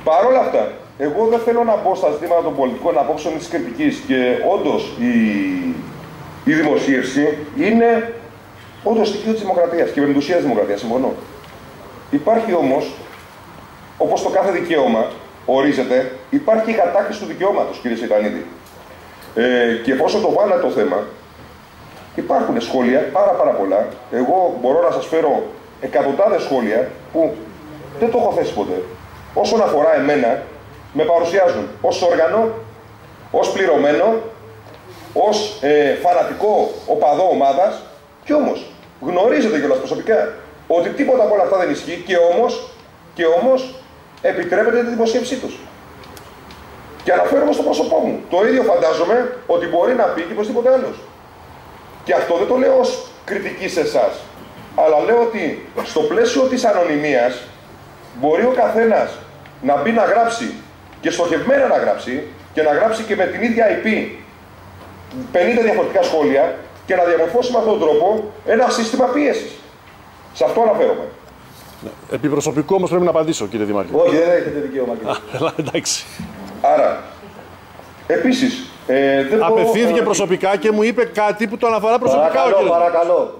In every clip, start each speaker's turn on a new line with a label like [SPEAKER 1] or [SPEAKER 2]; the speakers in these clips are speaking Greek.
[SPEAKER 1] Παρ' όλα αυτά, εγώ δεν θέλω να μπω στα ζητήματα των πολιτικών απόψεων της κριτικής και όντως η δημοσίευση είναι όντως στοιχείο της δημοκρατίας, κυβερνητουσίας δημοκρατίας, συμφωνώ. Υπάρχει όμως, όπως το κάθε δικαίωμα ορίζεται, υπάρχει η κατάχρηση του δικαιώματος, κύριε Σεϊτανίδη. Και εφόσον το βάλατε το θέμα, υπάρχουν σχόλια, πάρα πολλά. Εγώ μπορώ να σας φέρω εκατοντάδες σχόλια που δεν το έχω θέσει ποτέ. Όσον αφορά εμένα, με παρουσιάζουν ως όργανο, ως πληρωμένο, ως φανατικό οπαδό ομάδας, και όμως γνωρίζετε κιόλας προσωπικά ότι τίποτα από όλα αυτά δεν ισχύει και όμως επιτρέπεται τη δημοσίευσή τους. Και αναφέρομαι στο πρόσωπό μου. Το ίδιο φαντάζομαι ότι μπορεί να πει και προς τίποτε άλλος. Και αυτό δεν το λέω ως κριτική σε εσάς, αλλά λέω ότι στο πλαίσιο της ανωνυμίας μπορεί ο καθένας να μπει να γράψει και στοχευμένα να γράψει και να γράψει και με την ίδια IP 50 διαφορετικά σχόλια και να διαμορφώσει με αυτόν τον τρόπο ένα σύστημα πίεσης. Σε αυτό αναφέρομαι.
[SPEAKER 2] Επί προσωπικού όμως πρέπει να απαντήσω, κύριε Δήμαρχε.
[SPEAKER 1] Όχι, δεν έχετε δικαίωμα.
[SPEAKER 2] Εντάξει.
[SPEAKER 1] Άρα, επίσης, δεν
[SPEAKER 2] απευθύνθηκε
[SPEAKER 1] μπορώ...
[SPEAKER 2] προσωπικά και μου είπε κάτι που το αναφορά προσωπικά.
[SPEAKER 1] Παρακαλώ.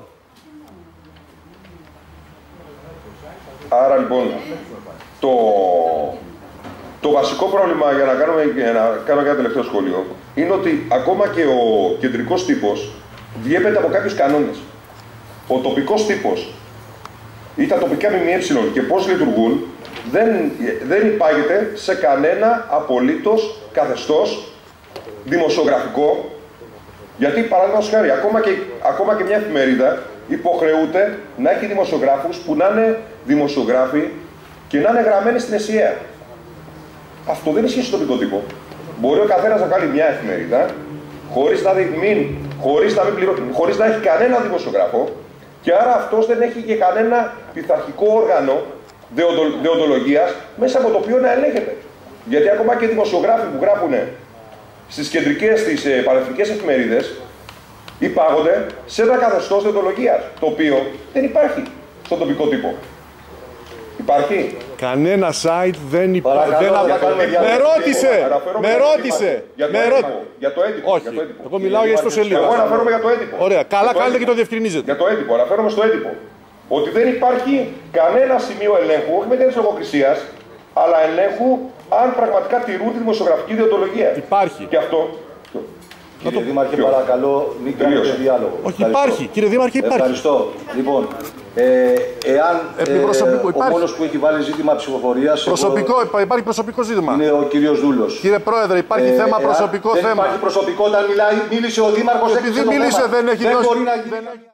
[SPEAKER 1] Άρα λοιπόν, το βασικό πρόβλημα για να κάνω ένα τελευταίο σχόλιο είναι ότι ακόμα και ο κεντρικός τύπος διέπεται από κάποιους κανόνες. Ο τοπικός τύπος ή τα τοπικά ΜΜΕ και πώς λειτουργούν δεν υπάγεται σε κανένα απολύτως καθεστώς δημοσιογραφικό. Γιατί, παραδείγματος χάρη, ακόμα και μια εφημερίδα υποχρεούται να έχει δημοσιογράφους που να είναι δημοσιογράφοι και να είναι γραμμένοι στην ΕΣΥΑ. Αυτό δεν ισχύει στον τοπικό τύπο. Μπορεί ο καθένας να βγάλει μια εφημερίδα χωρίς να έχει κανένα δημοσιογράφο, και άρα αυτός δεν έχει και κανένα πειθαρχικό όργανο δεοντολογίας μέσα από το οποίο να ελέγχεται. Γιατί ακόμα και οι δημοσιογράφοι που γράφουν στις κεντρικές, στις πανεθνικές εφημερίδες, υπάγονται σε ένα καθεστώς δεοντολογίας, το οποίο δεν υπάρχει στον τοπικό τύπο. Υπάρχει.
[SPEAKER 2] Κανένα site δεν υπάρχει. Με ρώτησε.
[SPEAKER 1] Για το έντυπο.
[SPEAKER 2] Όχι. Εγώ μιλάω για ιστοσελίδα.
[SPEAKER 1] Εγώ αναφέρομαι για το έντυπο.
[SPEAKER 2] Ωραία. Καλά κάνετε και το διευκρινίζετε.
[SPEAKER 1] Για το έντυπο. Αναφέρομαι στο έντυπο. Ότι δεν υπάρχει κανένα σημείο ελέγχου, όχι με την λογοκρισίας, αλλά ελέγχου αν πραγματικά τηρούν τη δημοσιογραφική δεοντολογία.
[SPEAKER 2] Υπάρχει.
[SPEAKER 1] Και αυτό.
[SPEAKER 3] Κύριε Δήμαρχε, παρακαλώ, μην κάνετε διάλογο.
[SPEAKER 2] Όχι, υπάρχει. Κύριε Δήμαρχε, υπάρχει.
[SPEAKER 3] Ευχαριστώ. Λοιπόν, εάν ο μόνος που έχει βάλει ζήτημα ψηφοφορίας...
[SPEAKER 2] Υπάρχει προσωπικό ζήτημα.
[SPEAKER 3] Είναι ο κύριος Δούλος.
[SPEAKER 2] Κύριε Πρόεδρε, υπάρχει θέμα προσωπικό θέμα.
[SPEAKER 3] Δεν υπάρχει προσωπικό όταν μίλησε ο Δήμαρχος.
[SPEAKER 2] Επειδή μίλησε δεν έχει δώσει...